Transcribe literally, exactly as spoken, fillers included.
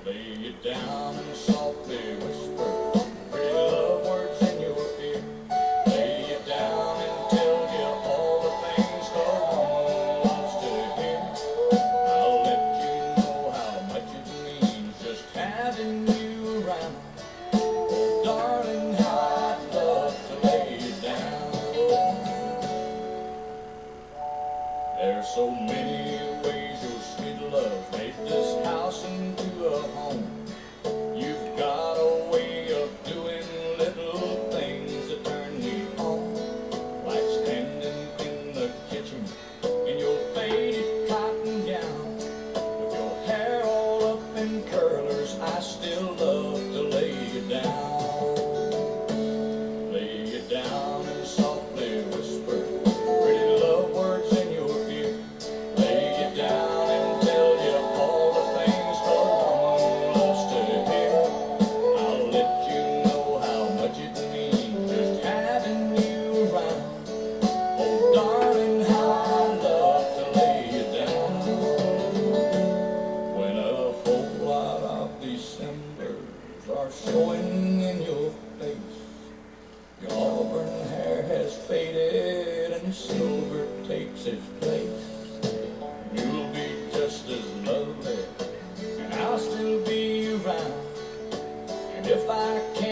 Lay you down and softly whisper pretty love words in your ear. Lay you down and tell you all the things a woman loves to hear. I'll let you know how much it means just having you around. Oh, darling, how I'd love to lay you down. There's so many ways your sweet love made this house into a home. You've got a way of doing little things that turn me on, like standing in the kitchen in your faded cotton gown, with your hair all up in curlers. I still love to lay you down. Lay you down and softly whisper pretty love words in your ear. Lay you down and tell you all the things a woman loves to hear. I'll let you know how much it means just having you around. Oh, darling, how I love to lay you down. When a whole lot of Decembers are showing in your face, your auburn hair has faded and silver takes its place. You'll be just as lovely and I'll still be around. And if I can't